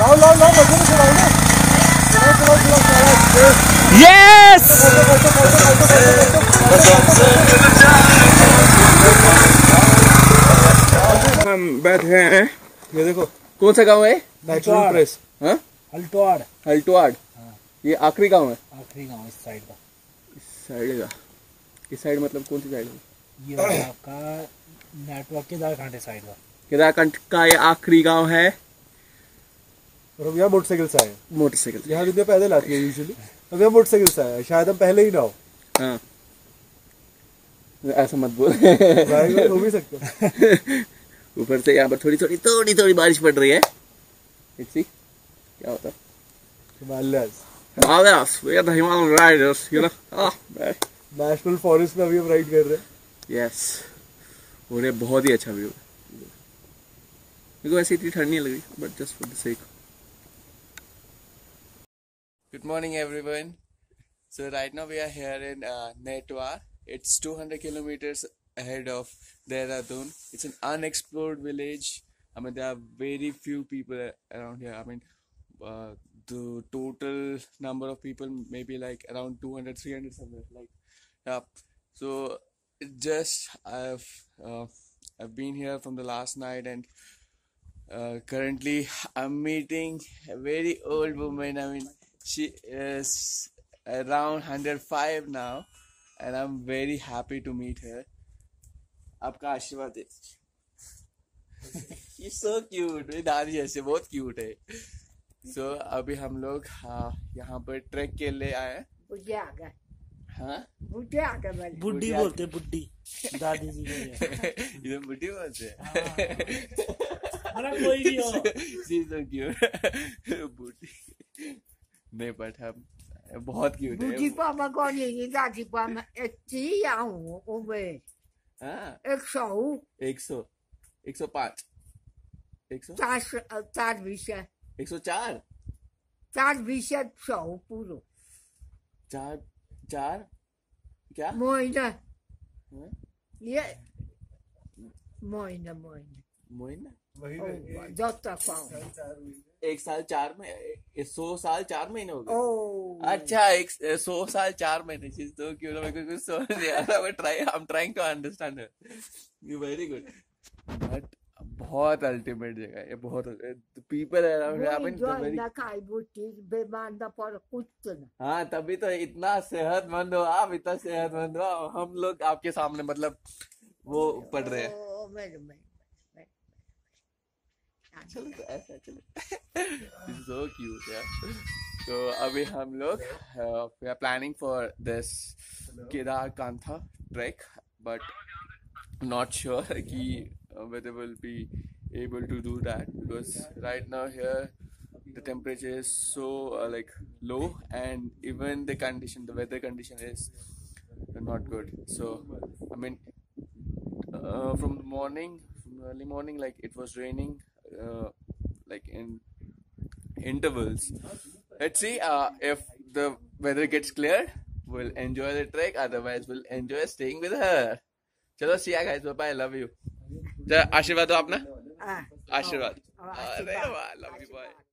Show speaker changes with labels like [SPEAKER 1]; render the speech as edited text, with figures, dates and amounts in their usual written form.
[SPEAKER 1] Yes हम बैठ गए हैं। ये देखो कौन सा गांव है? नाइटवार प्रेस। हाँ हल्टवाड़। हल्टवाड़ ये आखिरी गांव है।
[SPEAKER 2] आखिरी गांव इस साइड का।
[SPEAKER 1] इस साइड का? इस साइड मतलब कौन सी साइड है?
[SPEAKER 2] ये आपका नेटवर्क केदारखंड साइड का।
[SPEAKER 1] केदारखंड का ये आखिरी गांव है।
[SPEAKER 3] और हम यहाँ मोटरसाइकिल से आए।
[SPEAKER 1] मोटरसाइकिल
[SPEAKER 3] यहाँ दुनिया पैदल आती है यूजुअली, हम यहाँ मोटरसाइकिल से आए। शायद हम पहले ही ना हो।
[SPEAKER 1] हाँ ऐसा मत बोल।
[SPEAKER 3] हो भी सकता।
[SPEAKER 1] ऊपर से यहाँ पर थोड़ी थोड़ी बारिश पड़ रही है। क्या होता है? Himalayas, we are the Himalayan riders, you know.
[SPEAKER 3] National forest में अभी हम राइड कर रहे हैं।
[SPEAKER 1] Yes, और ये बहुत ही अच्छा व्यू है। मेरे को ऐसे इतनी ठंड नहीं लग रही, but just for the sake. Good morning, everyone. So right now we are here in Naitwar. It's 200 kilometers ahead of Dehradun. It's an unexplored village. I mean, there are very few people around here. I mean, the total number of people maybe like around 200, 300 somewhere. Like, yeah. So just I've been here from the last night, and currently I'm meeting a very old woman. I mean, she is around 105 now, and I'm very happy to meet her. आपका आशीर्वाद है। She's so cute, मेरी दादी जैसे बहुत cute है। So अभी हम लोग यहाँ पर ट्रैक के लिए आए हैं। हाँ
[SPEAKER 2] बुड्ढी बोलते बुड्ढी दादी जी
[SPEAKER 1] इधर बुड्ढी बोलते हैं।
[SPEAKER 2] कोई भी हो।
[SPEAKER 1] She's so cute। बुड्ढी नहीं, बट हम बहुत क्यूट है। हाँ 100 105 104 4 क्या? मोइना एक साल 4 में 100 साल 4 महीने हो गए। अच्छा 100 साल 4 महीने। चीज तो क्यों ना, मेरे को कुछ समझ नहीं आ रहा। I'm trying to understand her. You very good. But बहुत अल्टीमेट जगह है ये। बहुत पीपल अराउंड। हाँ तभी तो इतना सेहतमंद हो आप, इतना सेहतमंद हो। हम लोग आपके सामने मतलब वो पढ़ रहे हैं। चलो तो ऐसा चलो। So cute यार। तो अभी हम लोग we are planning for this Kedarkantha trek, but not sure कि whether we'll be able to do that, because right now here the temperature is so like low, and even the weather condition is not good. So I mean from early morning, like it was raining like in intervals. Let's see if the weather gets clear, we'll enjoy the trek. Otherwise we'll enjoy staying with her. चलो see ya guys, bye bye, love you। आशीर्वाद दो अपना। आशीर्वाद। अरे वाह, love you, bye.